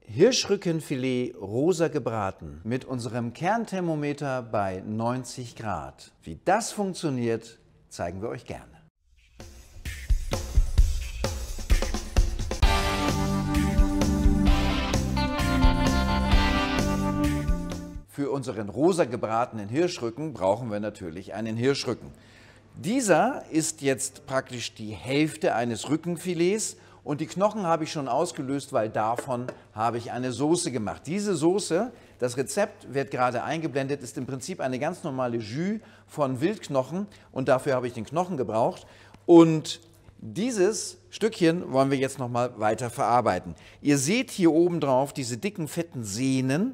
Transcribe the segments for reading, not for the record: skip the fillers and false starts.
Hirschrückenfilet rosa gebraten mit unserem Kernthermometer bei 90 Grad. Wie das funktioniert, zeigen wir euch gerne. Für unseren rosa gebratenen Hirschrücken brauchen wir natürlich einen Hirschrücken. Dieser ist jetzt praktisch die Hälfte eines Rückenfilets und die Knochen habe ich schon ausgelöst, weil davon habe ich eine Soße gemacht. Diese Soße, das Rezept wird gerade eingeblendet, ist im Prinzip eine ganz normale Jus von Wildknochen und dafür habe ich den Knochen gebraucht. Und dieses Stückchen wollen wir jetzt noch mal weiter verarbeiten. Ihr seht hier oben drauf diese dicken, fetten Sehnen.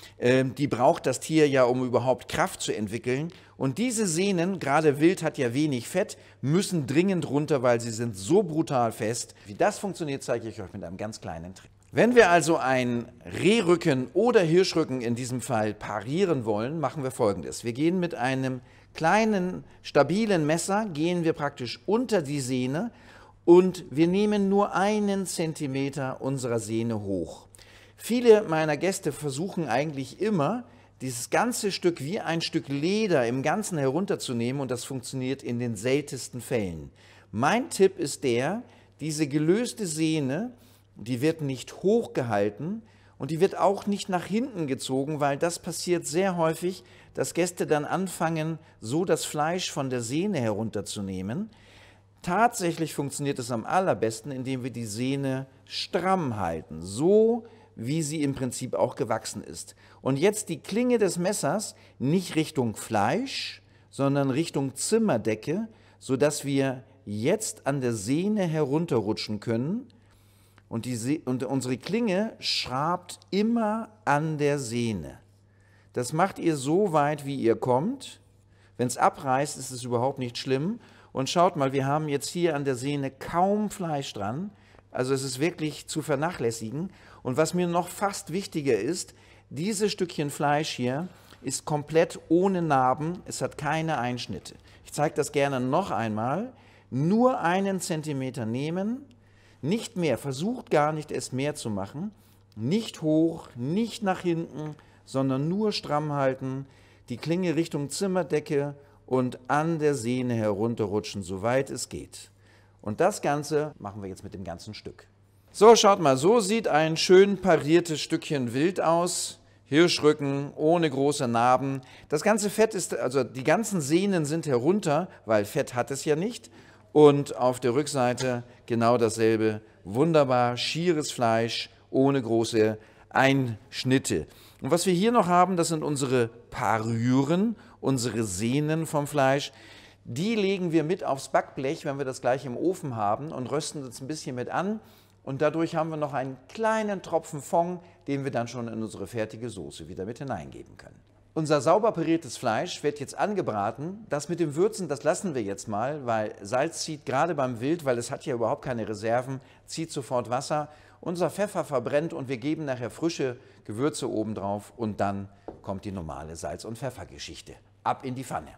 Die braucht das Tier ja, um überhaupt Kraft zu entwickeln. Und diese Sehnen, gerade Wild hat ja wenig Fett, müssen dringend runter, weil sie sind so brutal fest. Wie das funktioniert, zeige ich euch mit einem ganz kleinen Trick. Wenn wir also einen Rehrücken oder Hirschrücken in diesem Fall parieren wollen, machen wir Folgendes. Wir gehen mit einem kleinen, stabilen Messer, gehen wir praktisch unter die Sehne und wir nehmen nur 1 Zentimeter unserer Sehne hoch. Viele meiner Gäste versuchen eigentlich immer, dieses ganze Stück wie ein Stück Leder im Ganzen herunterzunehmen und das funktioniert in den seltensten Fällen. Mein Tipp ist der, diese gelöste Sehne, die wird nicht hochgehalten und die wird auch nicht nach hinten gezogen, weil das passiert sehr häufig, dass Gäste dann anfangen, so das Fleisch von der Sehne herunterzunehmen. Tatsächlich funktioniert es am allerbesten, indem wir die Sehne stramm halten, so wie sie im Prinzip auch gewachsen ist. Und jetzt die Klinge des Messers nicht Richtung Fleisch, sondern Richtung Zimmerdecke, sodass wir jetzt an der Sehne herunterrutschen können. Und unsere Klinge schrabt immer an der Sehne. Das macht ihr so weit, wie ihr kommt. Wenn es abreißt, ist es überhaupt nicht schlimm. Und schaut mal, wir haben jetzt hier an der Sehne kaum Fleisch dran. Also es ist wirklich zu vernachlässigen. Und was mir noch fast wichtiger ist, dieses Stückchen Fleisch hier ist komplett ohne Narben, es hat keine Einschnitte. Ich zeige das gerne noch einmal. Nur 1 Zentimeter nehmen, nicht mehr, versucht gar nicht es mehr zu machen. Nicht hoch, nicht nach hinten, sondern nur stramm halten, die Klinge Richtung Zimmerdecke und an der Sehne herunterrutschen, soweit es geht. Und das Ganze machen wir jetzt mit dem ganzen Stück. So, schaut mal, so sieht ein schön pariertes Stückchen Wild aus. Hirschrücken, ohne große Narben. Das ganze Fett ist, also die ganzen Sehnen sind herunter, weil Fett hat es ja nicht. Und auf der Rückseite genau dasselbe. Wunderbar schieres Fleisch, ohne große Einschnitte. Und was wir hier noch haben, das sind unsere Parüren, unsere Sehnen vom Fleisch. Die legen wir mit aufs Backblech, wenn wir das gleich im Ofen haben und rösten das ein bisschen mit an. Und dadurch haben wir noch einen kleinen Tropfen Fond, den wir dann schon in unsere fertige Soße wieder mit hineingeben können. Unser sauber pariertes Fleisch wird jetzt angebraten. Das mit dem Würzen, das lassen wir jetzt mal, weil Salz zieht gerade beim Wild, weil es hat ja überhaupt keine Reserven, zieht sofort Wasser. Unser Pfeffer verbrennt und wir geben nachher frische Gewürze obendrauf und dann kommt die normale Salz- und Pfeffergeschichte. Ab in die Pfanne.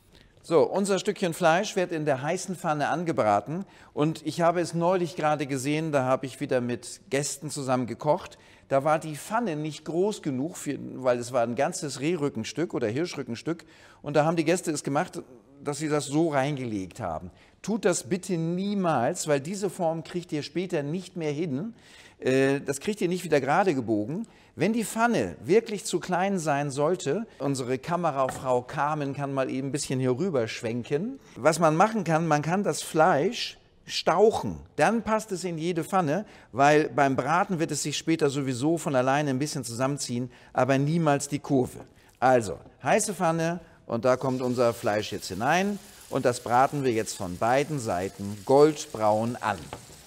So, unser Stückchen Fleisch wird in der heißen Pfanne angebraten und ich habe es neulich gerade gesehen, da habe ich wieder mit Gästen zusammen gekocht. Da war die Pfanne nicht groß genug, weil es war ein ganzes Rehrückenstück oder Hirschrückenstück und da haben die Gäste es gemacht, dass sie das so reingelegt haben. Tut das bitte niemals, weil diese Form kriegt ihr später nicht mehr hin. Das kriegt ihr nicht wieder gerade gebogen. Wenn die Pfanne wirklich zu klein sein sollte, unsere Kamerafrau Carmen kann mal eben ein bisschen hier rüber schwenken. Was man machen kann, man kann das Fleisch stauchen. Dann passt es in jede Pfanne, weil beim Braten wird es sich später sowieso von alleine ein bisschen zusammenziehen, aber niemals die Kurve. Also, heiße Pfanne und da kommt unser Fleisch jetzt hinein und das braten wir jetzt von beiden Seiten goldbraun an.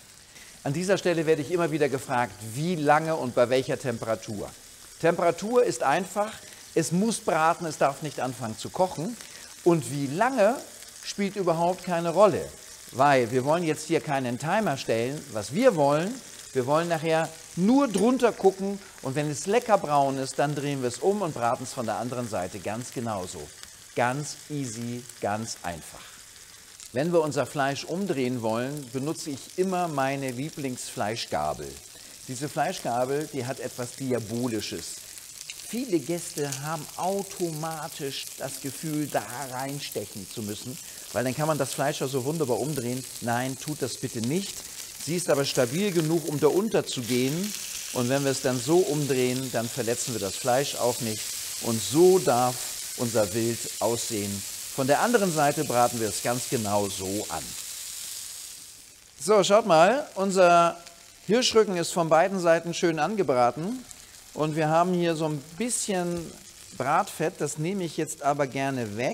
An dieser Stelle werde ich immer wieder gefragt, wie lange und bei welcher Temperatur. Temperatur ist einfach, es muss braten, es darf nicht anfangen zu kochen. Und wie lange spielt überhaupt keine Rolle, weil wir wollen jetzt hier keinen Timer stellen. Was wir wollen nachher nur drunter gucken und wenn es lecker braun ist, dann drehen wir es um und braten es von der anderen Seite ganz genauso. Ganz easy, ganz einfach. Wenn wir unser Fleisch umdrehen wollen, benutze ich immer meine Lieblingsfleischgabel. Diese Fleischgabel, die hat etwas Diabolisches. Viele Gäste haben automatisch das Gefühl, da reinstechen zu müssen, weil dann kann man das Fleisch ja so wunderbar umdrehen. Nein, tut das bitte nicht. Sie ist aber stabil genug, um da unterzugehen. Und wenn wir es dann so umdrehen, dann verletzen wir das Fleisch auch nicht. Und so darf unser Wild aussehen. Von der anderen Seite braten wir es ganz genau so an. So, schaut mal, unser Hirschrücken ist von beiden Seiten schön angebraten. Und wir haben hier so ein bisschen Bratfett, das nehme ich jetzt aber gerne weg.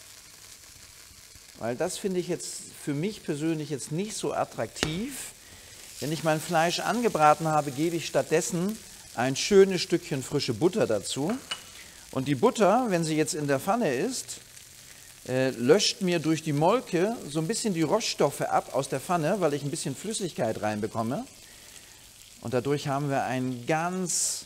Weil das finde ich jetzt für mich persönlich jetzt nicht so attraktiv. Wenn ich mein Fleisch angebraten habe, gebe ich stattdessen ein schönes Stückchen frische Butter dazu. Und die Butter, wenn sie jetzt in der Pfanne ist, löscht mir durch die Molke so ein bisschen die Roststoffe ab aus der Pfanne, weil ich ein bisschen Flüssigkeit reinbekomme. Und dadurch haben wir einen ganz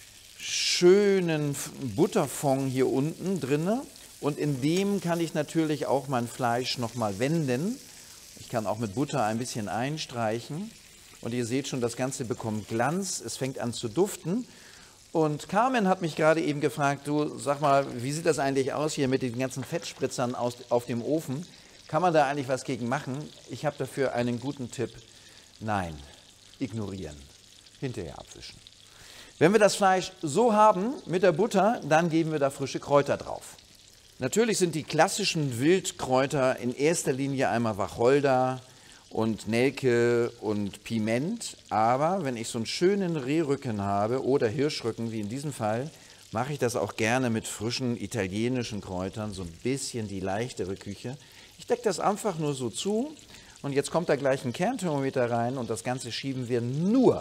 schönen Butterfond hier unten drin. Und in dem kann ich natürlich auch mein Fleisch nochmal wenden. Ich kann auch mit Butter ein bisschen einstreichen. Und ihr seht schon, das Ganze bekommt Glanz, es fängt an zu duften. Und Carmen hat mich gerade eben gefragt, du, sag mal, wie sieht das eigentlich aus hier mit den ganzen Fettspritzern auf dem Ofen? Kann man da eigentlich was gegen machen? Ich habe dafür einen guten Tipp. Nein, ignorieren, hinterher abwischen. Wenn wir das Fleisch so haben mit der Butter, dann geben wir da frische Kräuter drauf. Natürlich sind die klassischen Wildkräuter in erster Linie einmal Wacholder und Nelke und Piment, aber wenn ich so einen schönen Rehrücken habe oder Hirschrücken, wie in diesem Fall, mache ich das auch gerne mit frischen italienischen Kräutern, so ein bisschen die leichtere Küche. Ich decke das einfach nur so zu und jetzt kommt da gleich ein Kernthermometer rein und das Ganze schieben wir nur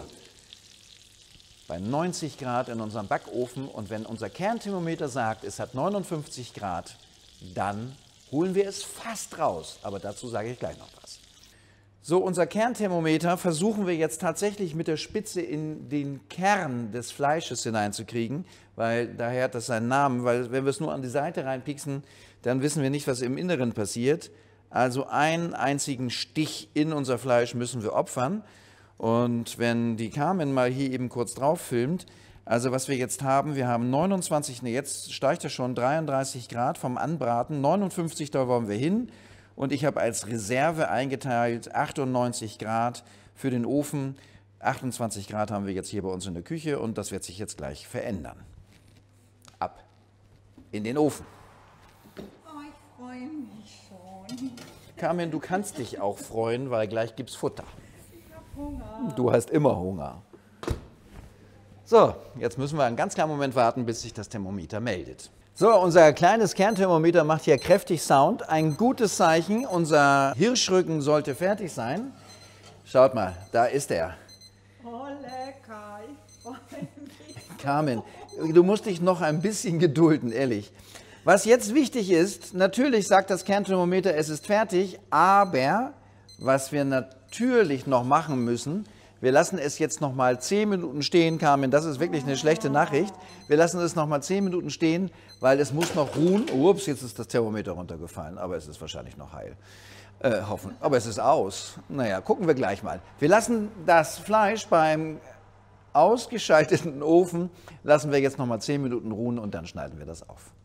bei 90 Grad in unserem Backofen und wenn unser Kernthermometer sagt, es hat 59 Grad, dann holen wir es fast raus, aber dazu sage ich gleich noch was. So, unser Kernthermometer versuchen wir jetzt tatsächlich mit der Spitze in den Kern des Fleisches hineinzukriegen, weil daher hat das seinen Namen, weil wenn wir es nur an die Seite reinpieksen, dann wissen wir nicht, was im Inneren passiert. Also einen einzigen Stich in unser Fleisch müssen wir opfern. Und wenn die Carmen mal hier eben kurz drauf filmt, also was wir jetzt haben, wir haben 29, jetzt steigt er schon 33 Grad vom Anbraten, 59, da wollen wir hin. Und ich habe als Reserve eingeteilt 98 Grad für den Ofen. 28 Grad haben wir jetzt hier bei uns in der Küche und das wird sich jetzt gleich verändern. Ab in den Ofen. Oh, ich freue mich schon. Carmen, du kannst dich auch freuen, weil gleich gibt's Futter. Ich habe Hunger. Du hast immer Hunger. So, jetzt müssen wir einen ganz kleinen Moment warten, bis sich das Thermometer meldet. So, unser kleines Kernthermometer macht hier kräftig Sound. Ein gutes Zeichen, unser Hirschrücken sollte fertig sein. Schaut mal, da ist er. Oh, lecker. Ich freue mich. Carmen, du musst dich noch ein bisschen gedulden, ehrlich. Was jetzt wichtig ist, natürlich sagt das Kernthermometer, es ist fertig, aber was wir natürlich noch machen müssen, wir lassen es jetzt noch mal 10 Minuten stehen, Carmen, das ist wirklich eine schlechte Nachricht. Wir lassen es noch mal 10 Minuten stehen, weil es muss noch ruhen. Ups, jetzt ist das Thermometer runtergefallen, aber es ist wahrscheinlich noch heil. Hoffen. Aber es ist aus. Naja, gucken wir gleich mal. Wir lassen das Fleisch beim ausgeschalteten Ofen, lassen wir jetzt noch mal 10 Minuten ruhen und dann schneiden wir das auf.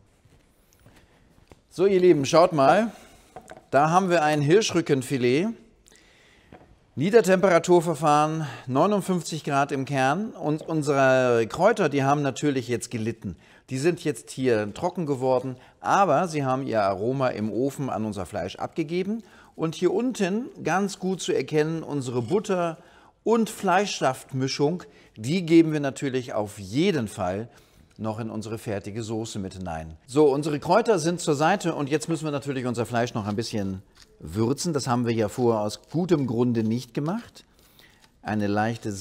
So, ihr Lieben, schaut mal. Da haben wir ein Hirschrückenfilet. Niedertemperaturverfahren, 59 Grad im Kern und unsere Kräuter, die haben natürlich jetzt gelitten. Die sind jetzt hier trocken geworden, aber sie haben ihr Aroma im Ofen an unser Fleisch abgegeben. Und hier unten, ganz gut zu erkennen, unsere Butter- und Fleischsaftmischung, die geben wir natürlich auf jeden Fall noch in unsere fertige Soße mit hinein. So, unsere Kräuter sind zur Seite und jetzt müssen wir natürlich unser Fleisch noch ein bisschen würzen. Das haben wir ja vorher aus gutem Grunde nicht gemacht. Eine leichte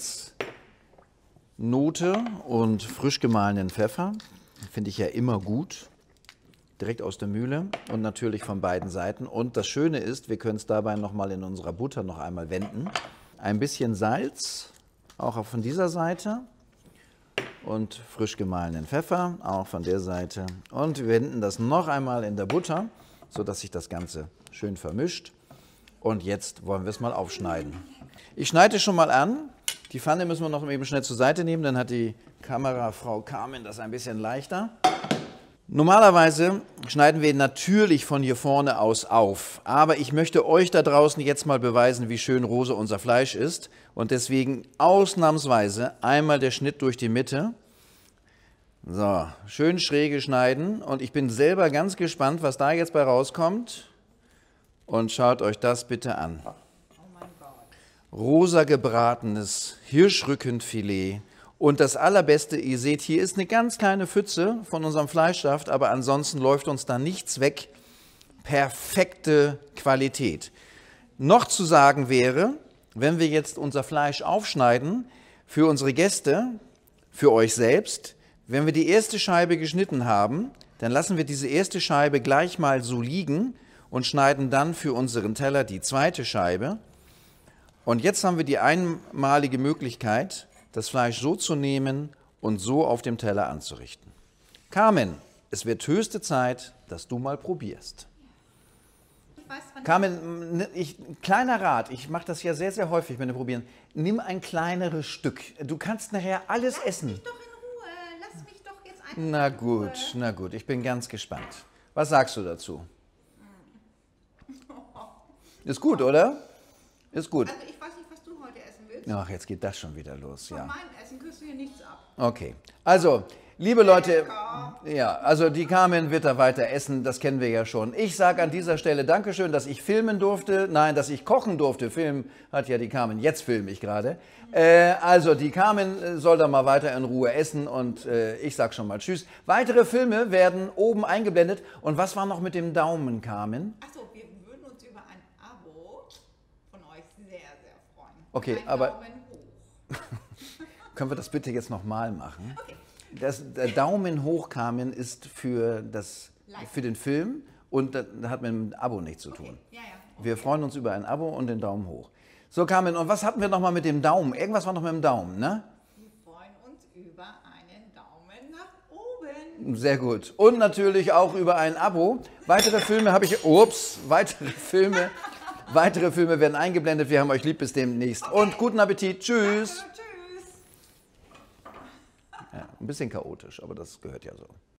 Salznote und frisch gemahlenen Pfeffer. Finde ich ja immer gut. Direkt aus der Mühle und natürlich von beiden Seiten. Und das Schöne ist, wir können es dabei nochmal in unserer Butter noch einmal wenden. Ein bisschen Salz, auch von dieser Seite. Und frisch gemahlenen Pfeffer, auch von der Seite. Und wir wenden das noch einmal in der Butter, sodass sich das Ganze schön vermischt. Und jetzt wollen wir es mal aufschneiden. Ich schneide schon mal an. Die Pfanne müssen wir noch eben schnell zur Seite nehmen, dann hat die Kamerafrau Carmen das ein bisschen leichter. Normalerweise schneiden wir natürlich von hier vorne aus auf, aber ich möchte euch da draußen jetzt mal beweisen, wie schön rosa unser Fleisch ist und deswegen ausnahmsweise einmal der Schnitt durch die Mitte. So, schön schräge schneiden und ich bin selber ganz gespannt, was da jetzt bei rauskommt und schaut euch das bitte an. Oh mein Gott. Rosa gebratenes Hirschrückenfilet. Und das Allerbeste, ihr seht, hier ist eine ganz kleine Pfütze von unserem Fleischsaft, aber ansonsten läuft uns da nichts weg. Perfekte Qualität. Noch zu sagen wäre, wenn wir jetzt unser Fleisch aufschneiden, für unsere Gäste, für euch selbst, wenn wir die erste Scheibe geschnitten haben, dann lassen wir diese erste Scheibe gleich mal so liegen und schneiden dann für unseren Teller die zweite Scheibe. Und jetzt haben wir die einmalige Möglichkeit, das Fleisch so zu nehmen und so auf dem Teller anzurichten. Carmen, es wird höchste Zeit, dass du mal probierst. Ich weiß, wann Carmen, kleiner Rat, ich mache das ja sehr, sehr häufig, wenn wir probieren. Nimm ein kleineres Stück. Du kannst nachher alles essen. Lass mich doch in Ruhe. Lass mich doch jetzt einfach Na in Ruhe. gut, na gut, ich bin ganz gespannt. Was sagst du dazu? Ist gut, oder? Ist gut. Also ich weiß nicht, was du heute essen willst. Ach, jetzt geht das schon wieder los, Von ja. meinem Essen kriegst du hier nichts ab. Okay, also, liebe Leute, ja, also die Carmen wird da weiter essen, das kennen wir ja schon. Ich sage an dieser Stelle Dankeschön, dass ich filmen durfte, nein, dass ich kochen durfte. Filmen hat ja die Carmen, jetzt filme ich gerade. Also die Carmen soll da mal weiter in Ruhe essen und ich sage schon mal Tschüss. Weitere Filme werden oben eingeblendet. Und was war noch mit dem Daumen, Carmen? Achso, wir würden uns über ein Abo von euch sehr, sehr freuen. Okay, Ein aber- Daumen hoch. Können wir das bitte jetzt nochmal machen? Okay. Der Daumen hoch, Carmen, ist für den Film und das hat mit dem Abo nichts zu tun. Ja, ja. Wir freuen uns über ein Abo und den Daumen hoch. So, Carmen, und was hatten wir nochmal mit dem Daumen? Irgendwas war noch mit dem Daumen, ne? Wir freuen uns über einen Daumen nach oben. Sehr gut. Und natürlich auch über ein Abo. Weitere Filme habe ich... Ups, weitere Filme werden eingeblendet. Wir haben euch lieb, bis demnächst. Und guten Appetit. Tschüss. Tschüss. Ja, ein bisschen chaotisch, aber das gehört ja so.